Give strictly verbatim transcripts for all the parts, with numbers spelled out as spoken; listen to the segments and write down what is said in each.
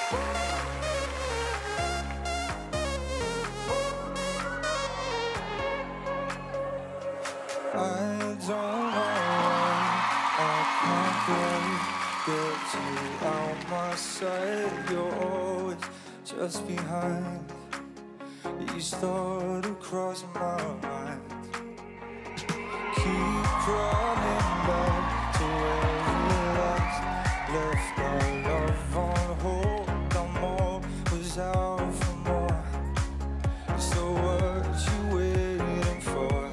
I don't know why I can't get you out my sight. You're always just behind. You start to cross my mind. Keep running back to where we last left our love on hold. I'm always out for more. So what you waiting for?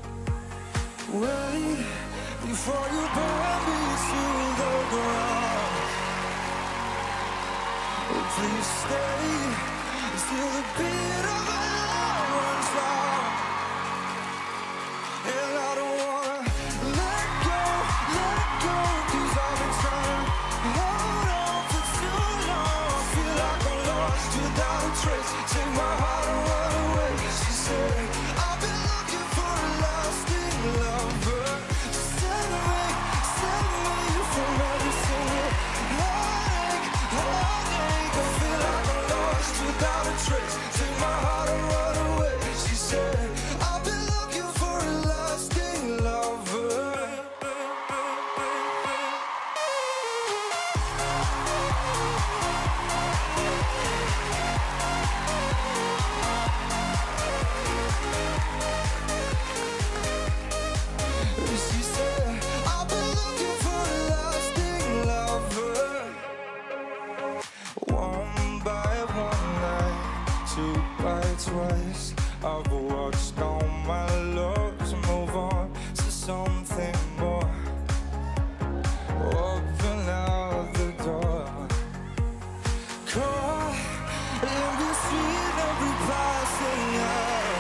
Wait before you burn me to the ground. Oh, please stay till the beat of the alarm runs out. And I don't wanna let go, let go, 'cause I've been trying to hold on for too long. I feel like I'm lost without a trace. Take my heart and run away. She said, I've been looking for a lasting lover. Save me, save me from every single heartache, heartache. I feel like I'm lost without a trace. Take my heart and run away. She said, I've been looking for a lasting lover. She said, I've been looking for a lasting lover. One by one night, two by twice, I've watched all my loves move on to something more. Open out the door. Caught in between every passing hour.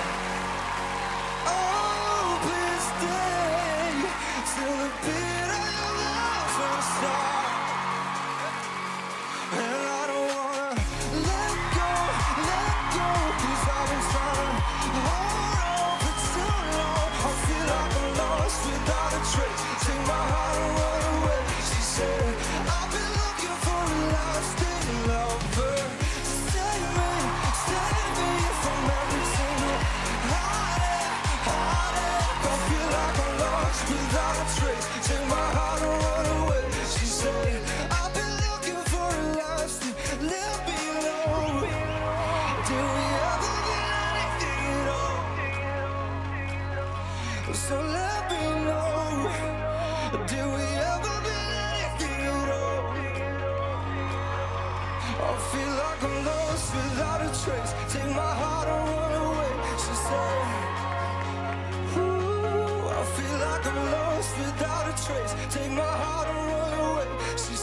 Oh, please stay till the beat of your love runs out. And I don't wanna let go, let go, 'cause I've been trying to hold on for too long. I feel like I'm lost without a trace. Take my heart and run away. She said, I've been looking for a lasting lover. Save me, save me from every single heartache, heartache. I feel like I'm lost without a trace. Take my heart and run away. She said, I've been looking for a lasting. Let me know. Did we ever get anything at all? So let me know. Did we ever get anything at all? I feel like I'm lost without a trace. Take my heart and run away. She said, ooh, I feel like I'm lost without a trace. Take my heart and run away. She